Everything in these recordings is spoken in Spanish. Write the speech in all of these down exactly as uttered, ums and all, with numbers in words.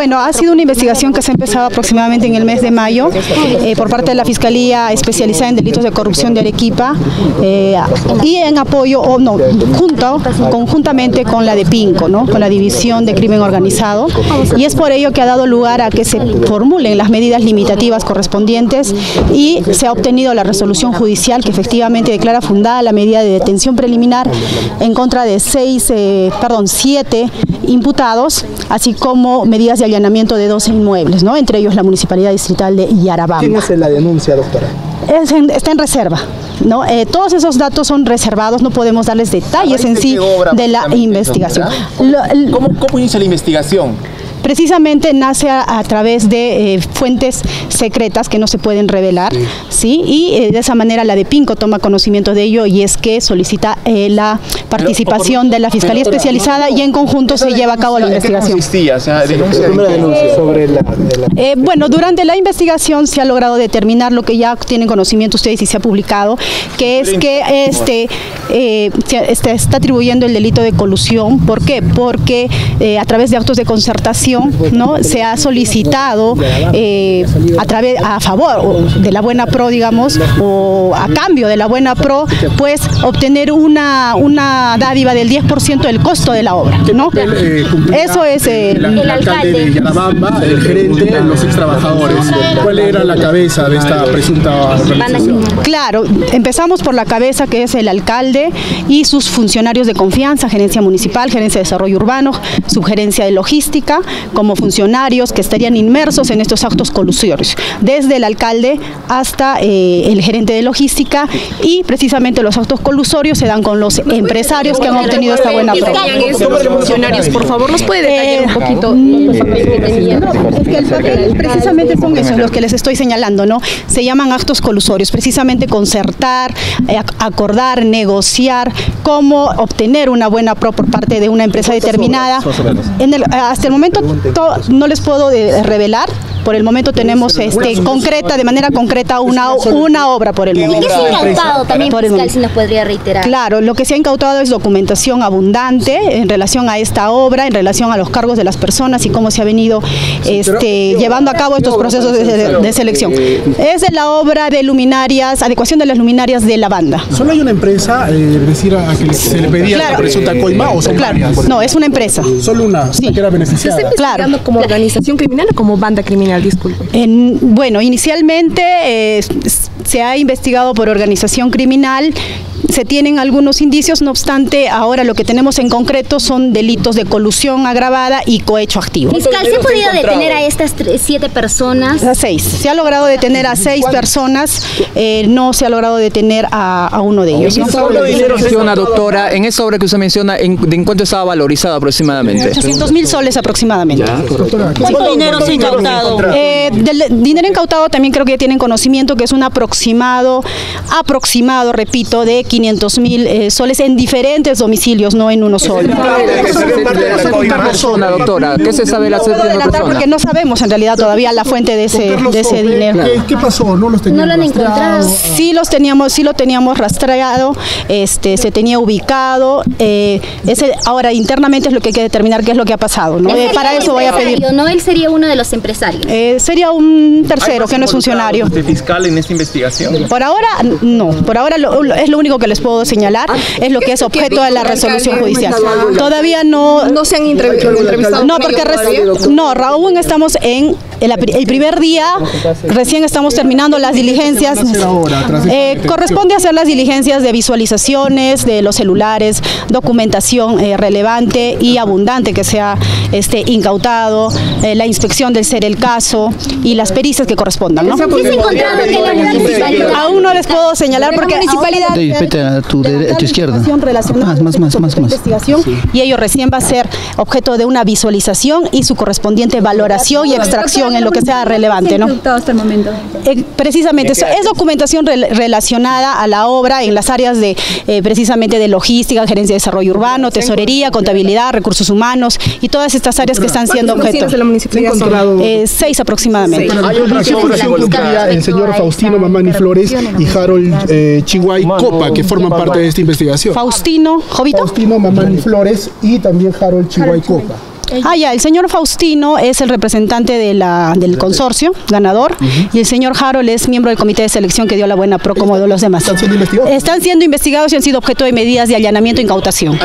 Bueno, ha sido una investigación que se ha empezado aproximadamente en el mes de mayo eh, por parte de la Fiscalía Especializada en Delitos de Corrupción de Arequipa eh, y en apoyo, o no, junto, conjuntamente con la de Pinco, ¿no? Con la División de Crimen Organizado, y es por ello que ha dado lugar a que se formulen las medidas limitativas correspondientes y se ha obtenido la resolución judicial que efectivamente declara fundada la medida de detención preliminar en contra de seis, eh, perdón, siete imputados, así como medidas de allanamiento de doce inmuebles, ¿no? Entre ellos la Municipalidad Distrital de Yarabamba. ¿Quién hace la denuncia, doctora? Es en, está en reserva, ¿no? Eh, todos esos datos son reservados, no podemos darles detalles en sí de la investigación. Lo, el, ¿Cómo, ¿Cómo inicia la investigación? Precisamente nace a, a través de eh, fuentes secretas que no se pueden revelar, sí, ¿sí? Y eh, de esa manera la de Pinco toma conocimiento de ello y es que solicita eh, la participación de la Fiscalía Especializada y en conjunto se lleva a cabo la investigación. ¿Qué consistía? O sea, denuncia, la primera denuncia sobre la... De la... Eh, bueno, durante la investigación se ha logrado determinar lo que ya tienen conocimiento ustedes y se ha publicado, que es que este, eh, se este, está atribuyendo el delito de colusión. ¿Por qué? Porque eh, a través de actos de concertación, ¿no? Se ha solicitado eh, a través a favor de la buena pro, digamos, o a cambio de la buena pro, pues obtener una, una dádiva del diez por ciento del costo de la obra, ¿no? Eso es eh, el, el alcalde de Yarabamba, el gerente, los ex trabajadores. ¿Cuál era la cabeza de esta presunta organización? Claro, empezamos por la cabeza, que es el alcalde y sus funcionarios de confianza, gerencia municipal, gerencia de desarrollo urbano, subgerencia de logística, como funcionarios que estarían inmersos en estos actos colusorios, desde el alcalde hasta eh, el gerente de logística, y precisamente los actos colusorios se dan con los empresarios que han obtenido esta buena prueba. Funcionarios, por favor, ¿nos puede detallar un poquito los papeles que tenían? No, es que el papel precisamente son esos los que les estoy señalando, ¿no? Se llaman actos colusorios, precisamente concertar, eh, acordar, negociar cómo obtener una buena pro por parte de una empresa determinada. En el, hasta el momento no les puedo de, revelar. Por el momento tenemos este, concreta, de manera concreta una, una obra por el momento. ¿Qué se ha incautado también, fiscal, si nos podría reiterar? Claro, lo que se ha incautado es documentación abundante en relación a esta obra, en relación a los cargos de las personas y cómo se ha venido este, llevando a cabo estos procesos de, de, de selección. Es de la obra de luminarias, adecuación de las luminarias de la banda. ¿Solo hay una empresa, eh, decir, a que se le pedía claro, la presunta coima o son claro, varias? No, es una empresa. Solo una, sí, que era beneficiada. ¿Se está investigando claro. como organización criminal o como banda criminal? Disculpe. En, bueno, inicialmente eh, se ha investigado por organización criminal. Se tienen algunos indicios, no obstante, ahora lo que tenemos en concreto son delitos de colusión agravada y cohecho activo. Fiscal, ¿se ha podido detener a estas tres, siete personas? A seis. Se ha logrado detener a seis personas, eh, no se ha logrado detener a, a uno de ellos, ¿no? ¿Cuánto dinero menciona, doctora, en esa obra que usted menciona, en, en cuánto estaba valorizado aproximadamente? ochocientos mil soles aproximadamente. ¿Cuánto dinero se ha incautado? Eh, del dinero incautado también creo que ya tienen conocimiento que es un aproximado, aproximado, repito, de quinientos mil eh, soles en diferentes domicilios, no en uno solo. ¿Qué se sabe de la séptima persona, doctora? ¿Qué se sabe de la séptima persona? Porque no sabemos en realidad todavía la fuente de ese, de ese dinero. ¿Qué, ¿Qué pasó? ¿No los tenían No lo han encontrado. Sí los teníamos, sí lo teníamos rastreado, este, se tenía ubicado. Eh, ese, ahora internamente es lo que hay que determinar qué es lo que ha pasado, ¿no? Eh, para eso voy a pedir. No, él sería uno de los empresarios. Eh, sería un tercero que no es funcionario. ¿De fiscal en esta investigación? Por ahora no, por ahora lo, es lo único que les puedo señalar, es lo que es objeto de la resolución judicial. Todavía no... ¿No se han entrevistado? No, porque no, aún estamos en el, el primer día, recién estamos terminando las diligencias. Eh, corresponde hacer las diligencias de visualizaciones de los celulares, documentación eh, relevante y abundante que se ha este, incautado, eh, la inspección del ser el caso y las pericias que correspondan, ¿no? ¿Qué se ha encontrado en la municipalidad? Aún no les puedo señalar porque municipalidad a tu, a tu izquierda. Más, más, más, más, más. Sí. Y ello recién va a ser objeto de una visualización y su correspondiente valoración y extracción en lo que sea relevante, ¿no? Hasta el momento. Eh, precisamente, es, es documentación re relacionada a la obra en las áreas de eh, precisamente de logística, gerencia de desarrollo urbano, tesorería, contabilidad, recursos humanos y todas estas áreas que están siendo objeto. De la municipalidad? Eh, seis aproximadamente. Sí. Hay otra resolución cumplida el señor Faustino Mamani Flores y Harold eh, Chihuay Copa, que forman parte de esta investigación. Faustino, Jovito. Faustino Mamani Flores y también Harold Chihuay Copa. Ah, ya, el señor Faustino es el representante de la, del consorcio, ganador, uh-huh. y el señor Harold es miembro del comité de selección que dio la buena pro como de los demás. ¿Están siendo investigados? Están siendo investigados y han sido objeto de medidas de allanamiento e incautación.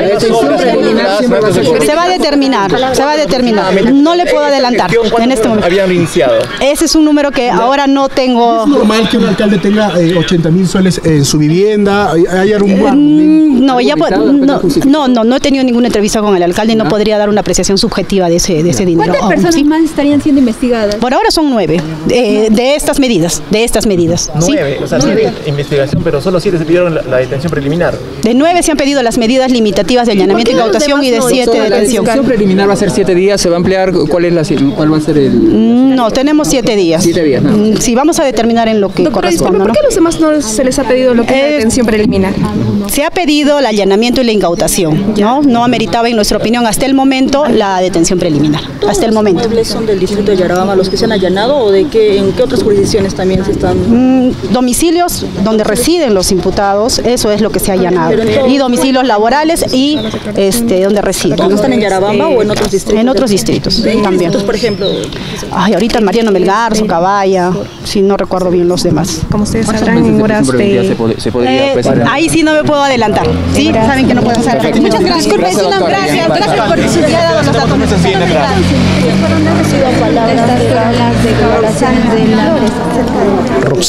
Se va a determinar, se va a determinar. No le puedo adelantar en este momento. Habían iniciado. Ese es un número que ahora no tengo. ¿Es normal que un alcalde tenga eh, ochenta mil soles en su vivienda? ¿Hay algún eh, no, ya no, no, no, no he tenido ninguna entrevista con el alcalde y no podría dar una apreciación subjetiva de ese, de ese dinero. ¿Cuántas personas ¿sí? más estarían siendo investigadas? Por ahora son nueve, eh, de estas medidas, de estas medidas. Nueve, ¿sí? O sea, nueve. Siete investigación, pero solo siete se pidieron la, la detención preliminar. De nueve se han pedido las medidas limitativas de allanamiento y incautación y de siete de detención. La detención preliminar va a ser siete días, se va a emplear, ¿cuál es la cuál va a ser el? No, tenemos siete días. Siete días, ¿no? Sí, vamos a determinar en lo que Doctora, corresponda. ¿por qué a los demás no se les ha pedido lo que es eh, la detención preliminar? Se ha pedido el allanamiento y la incautación, ¿no? No ameritaba, en nuestra opinión, hasta el momento, la detención preliminar. Hasta el momento. ¿Los muebles son del distrito de Yarabamba los que se han allanado o de qué, en qué otras jurisdicciones también se están? Mm, domicilios donde residen los imputados, eso es lo que se ha allanado. Y domicilios laborales y este donde residen. ¿Todos están en Yarabamba o en otros distritos? En otros distritos también. Distritos, por ejemplo. Ay, ahorita Mariano Melgar, Socabaya, si no recuerdo bien los demás. Como ustedes sabrán, en horas de... Se podría eh, ahí sí no me puedo adelantar. Sí, gracias. Saben que no puedo hacer. Perfecto. Muchas gracias. Disculpen, gracias, gracias, gracias por su día de los datos. Fueron palabras de las declaraciones de la